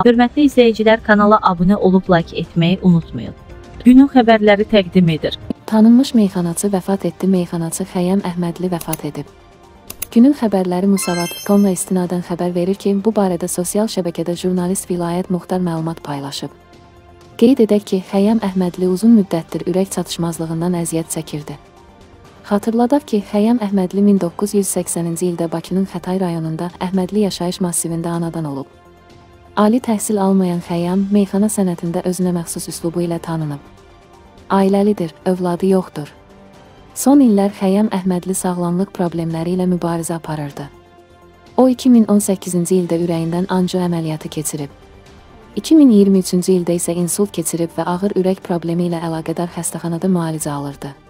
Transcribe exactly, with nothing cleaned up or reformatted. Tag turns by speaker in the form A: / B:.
A: Hörmətli izləyicilər, kanala abunə olub like etməyi unutmayın. Günün xəbərləri təqdim edir.
B: Tanınmış meyxanaçı vəfat etdi. Meyxanaçı Xəyyam Əhmədli vəfat edib. Günün xəbərləri Musavat nöqtə com-la istinadən xəbər verir ki, bu barədə sosial şəbəkədə jurnalist Vilayət Muxtar məlumat paylaşıb. Qeyd edək ki, Xəyyam Əhmədli uzun müddətdir ürək çatışmazlığından əziyyət çəkirdi. Xatırladaq ki, Xəyyam Əhmədli min doqquz yüz səksəninci ildə Bakının Xətay rayonunda Əhmədli yaşayış massivində anadan olub. Ali təhsil almayan Xəyyam meyxana sənətində özünə məxsus üslubu ilə tanınıb. Ailəlidir, övladı yoxdur. Son illər Xəyyam Əhmədli sağlamlıq problemləri ilə mübarizə aparırdı. O iki min on səkkizinci ildə ürəyindən anjiyo əməliyyatı keçirib. iki min iyirmi üçüncü ildə isə insult keçirib və ağır ürək problemi ilə əlaqədar xəstəxanada müalicə alırdı.